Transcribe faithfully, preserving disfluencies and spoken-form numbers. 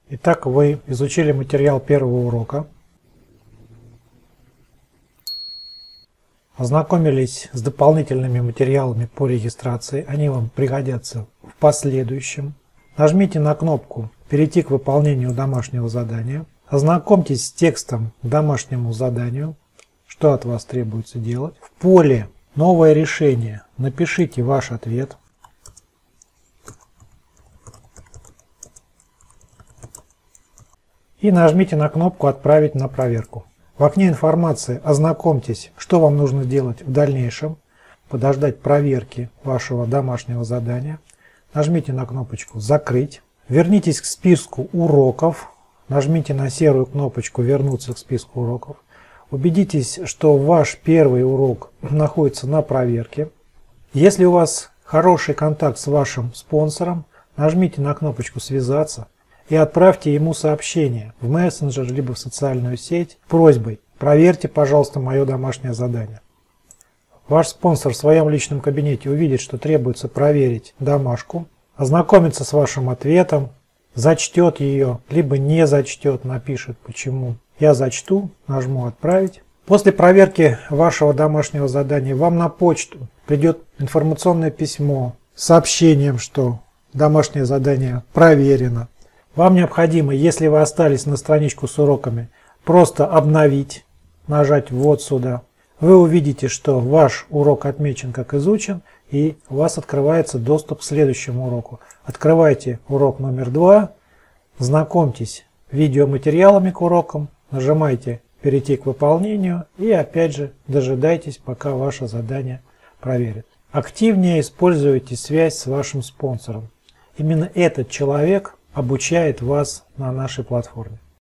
Итак, вы изучили материал первого урока, ознакомились с дополнительными материалами по регистрации, они вам пригодятся в последующем. Нажмите на кнопку «Перейти к выполнению домашнего задания». Ознакомьтесь с текстом к домашнему заданию, что от вас требуется делать. В поле «Новое решение» напишите ваш ответ. И нажмите на кнопку «Отправить на проверку». В окне информации ознакомьтесь, что вам нужно делать в дальнейшем, подождать проверки вашего домашнего задания. Нажмите на кнопочку «Закрыть». Вернитесь к списку уроков. Нажмите на серую кнопочку «Вернуться к списку уроков». Убедитесь, что ваш первый урок находится на проверке. Если у вас хороший контакт с вашим спонсором, нажмите на кнопочку «Связаться» и отправьте ему сообщение в мессенджер либо в социальную сеть с просьбой «Проверьте, пожалуйста, мое домашнее задание». Ваш спонсор в своем личном кабинете увидит, что требуется проверить домашку, ознакомится с вашим ответом, зачтет ее, либо не зачтет, напишет почему. Я зачту, нажму «Отправить». После проверки вашего домашнего задания вам на почту придет информационное письмо с сообщением, что домашнее задание проверено. Вам необходимо, если вы остались на страничку с уроками, просто обновить, нажать вот сюда. Вы увидите, что ваш урок отмечен как изучен, и у вас открывается доступ к следующему уроку. Открывайте урок номер два, знакомьтесь с видеоматериалами к урокам, нажимайте «Перейти к выполнению» и опять же дожидайтесь, пока ваше задание проверит. Активнее используйте связь с вашим спонсором. Именно этот человек обучает вас на нашей платформе.